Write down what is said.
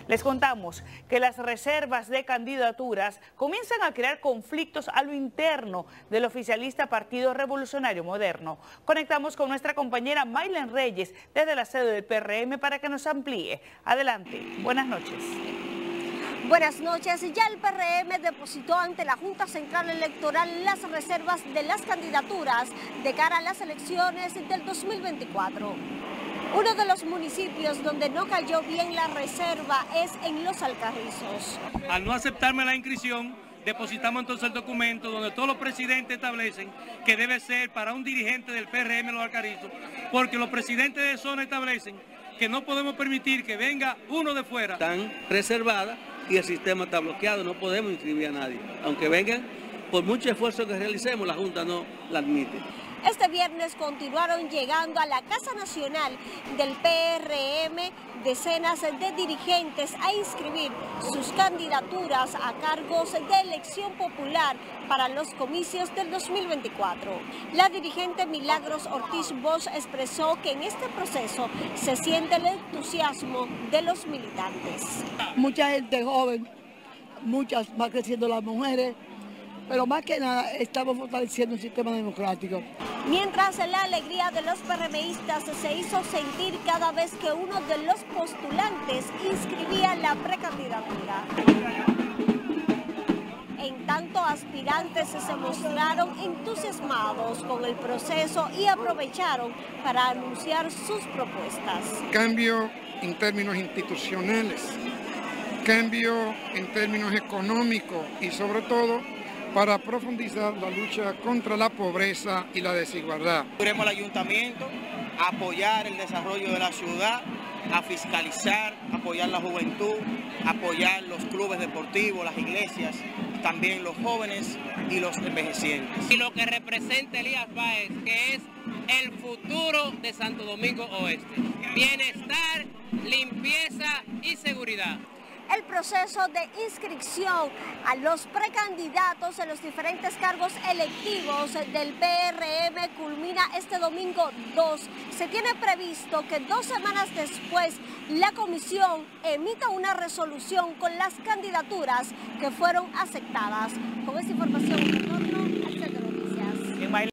Les contamos que las reservas de candidaturas comienzan a crear conflictos a lo interno del oficialista Partido Revolucionario Moderno. Conectamos con nuestra compañera Maylen Reyes desde la sede del PRM para que nos amplíe. Adelante, buenas noches. Buenas noches. Ya el PRM depositó ante la Junta Central Electoral las reservas de las candidaturas de cara a las elecciones del 2024. Uno de los municipios donde no cayó bien la reserva es en Los Alcarrizos. Al no aceptarme la inscripción, depositamos entonces el documento donde todos los presidentes establecen que debe ser para un dirigente del PRM Los Alcarrizos, porque los presidentes de zona establecen que no podemos permitir que venga uno de fuera. Están reservadas y el sistema está bloqueado, no podemos inscribir a nadie. Aunque vengan, por mucho esfuerzo que realicemos, la Junta no la admite. Este viernes continuaron llegando a la Casa Nacional del PRM decenas de dirigentes a inscribir sus candidaturas a cargos de elección popular para los comicios del 2024. La dirigente Milagros Ortiz Bosch expresó que en este proceso se siente el entusiasmo de los militantes. Mucha gente joven, muchas va creciendo las mujeres, pero más que nada estamos fortaleciendo el sistema democrático. Mientras la alegría de los PRMistas se hizo sentir cada vez que uno de los postulantes inscribía la precandidatura. En tanto, aspirantes se mostraron entusiasmados con el proceso y aprovecharon para anunciar sus propuestas. Cambio en términos institucionales, cambio en términos económicos y sobre todo para profundizar la lucha contra la pobreza y la desigualdad. Iremos al ayuntamiento a apoyar el desarrollo de la ciudad, a fiscalizar, apoyar la juventud, apoyar los clubes deportivos, las iglesias, también los jóvenes y los envejecientes. Y lo que representa Elías Báez, que es el futuro de Santo Domingo Oeste. Bienestar, limpieza y seguridad. El proceso de inscripción a los precandidatos en los diferentes cargos electivos del PRM culmina este domingo 2. Se tiene previsto que 2 semanas después la comisión emita una resolución con las candidaturas que fueron aceptadas. Con esta información,